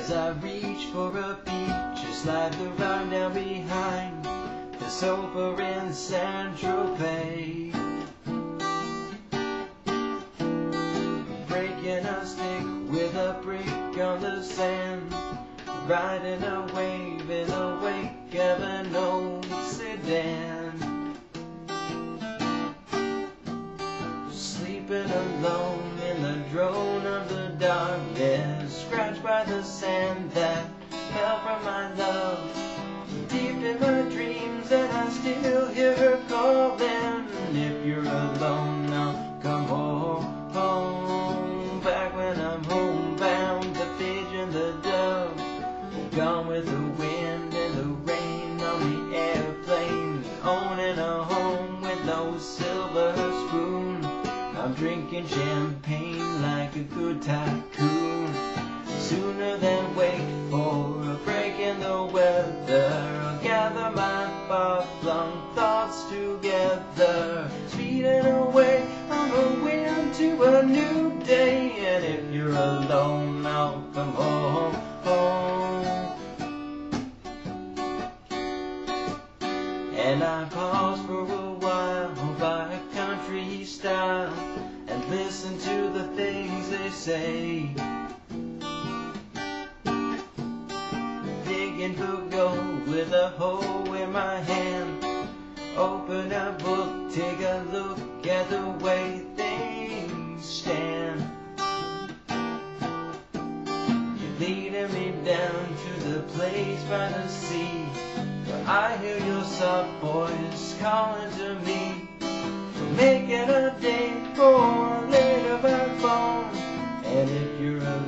As I reach for a beach, just slide the rug down behind the sofa in Tropez. Breaking a stick with a brick on the sand, riding a wave in the wake of an old sedan. Sleeping alone in the drone of the darkness, scratched by the sand that fell from my love. Deep in my dreams, and I still hear her calling. If you're alone, I'll come home. Back when I'm homebound, the pigeon, the dove, gone with the wind and the rain on the airplane. Owning a home with no silver spoon, I'm drinking champagne like a good tycoon. Sooner than wait for a break in the weather, I'll gather my far-flung thoughts together, speeding away on the wind to a new day. And if you're alone, I'll come home. And I pause for a while by a country style and listen to the things they say. Digging for gold with a hoe in my hand, open a book, take a look at the way things stand. You're leading me down to the place by the sea, where I hear your soft voice calling to me. We're making a date for later by phone. And if you're